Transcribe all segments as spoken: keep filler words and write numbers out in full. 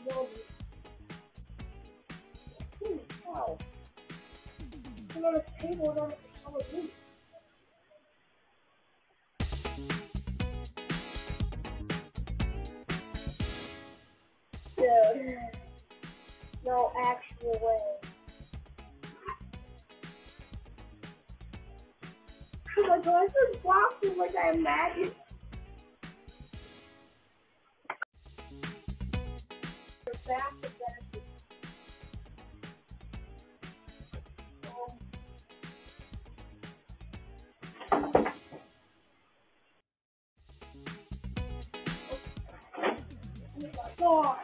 No. Wow. I'm on a table and I'm on a roof. Dude. No actual way. Oh my god, this is boxing like I imagined. The back of that. Oh my gosh.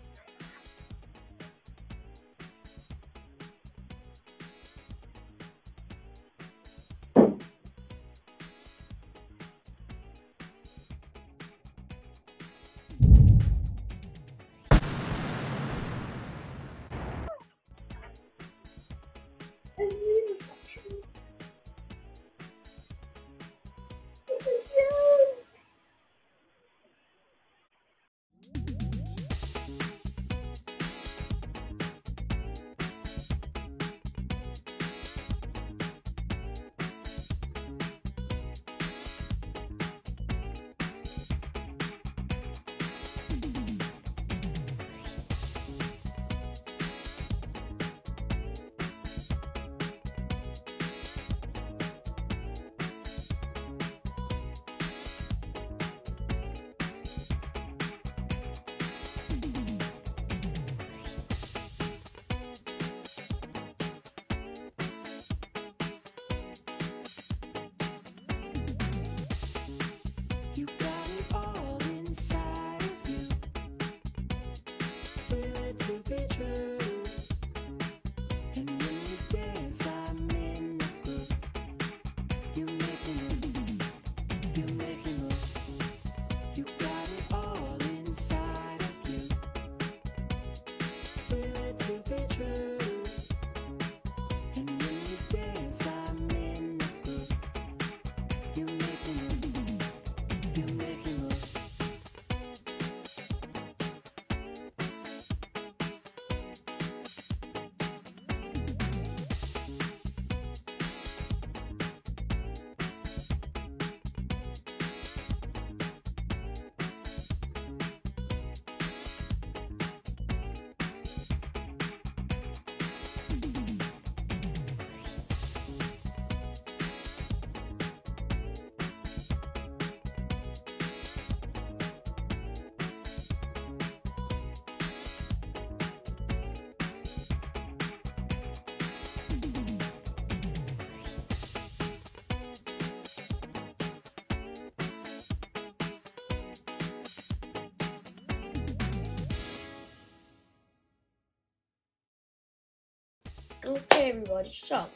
Okay, everybody, so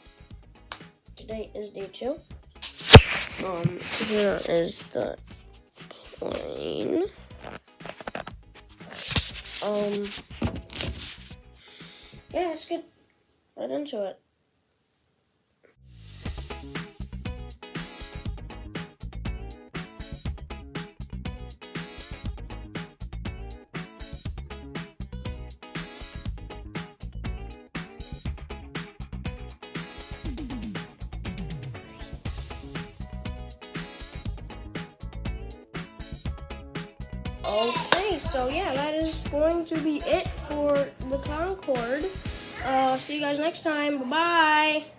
today is day two. Um, here is the plane. Um, yeah, let's get right into it. Okay, so yeah, that is going to be it for the Concorde. Uh, see you guys next time. Bye-bye.